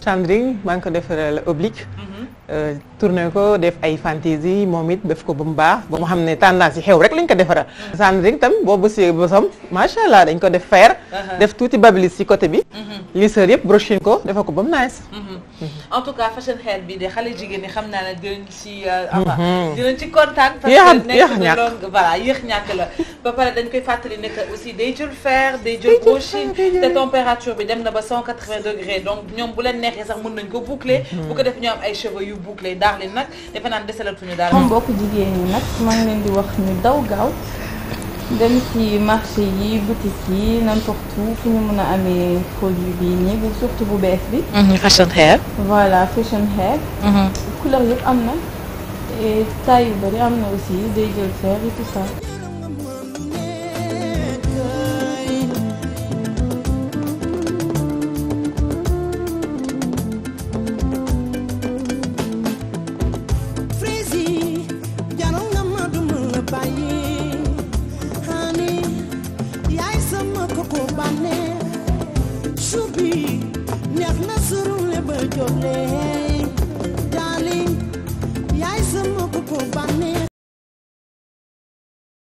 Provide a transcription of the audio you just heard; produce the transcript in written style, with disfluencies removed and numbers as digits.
Sandrine maa ngi ko defaral oblique. Tourné ko def ay fantaisie moom it def ko ba mu baax ba mu xam ne tendance yi xew rek lañ ko defaral. Sandrine tam boo bësee bosam macha allah dañ ko def fer. def tuuti babilis ci côté bi. lisseur yëpp brochine ko defal ko ba mu nice. en tout cas fashion hair bi de xale jigéen ñi xam naa ne dinañ ci dinañ ci kontaan. parce yéex que nekk na longue voilà yéex ñàkk la. ba pare dañ koy fàttali ne que aussi day jël fer day jël brochine te température bi dem na ba 180 degrés donc ñoom bu leen neexee sax mën nañ ko boucler. bu ko def ñu am ay cheveux yu bouclé daax leen nag defe naa desalatuñu daal. moom mbokk jigéen ñi nag maa ngi leen di wax ñu daw gaaw dem ci marché yi boutique yi n'importe où fu ñu mën a amee produit bii nii bu surtout bu bees bi. fashion hair. voilà fashion hair. couleur yëpp am na et taille yu bëri am na aussi day jël fer et tout ça. Neex na surule ba jóg leen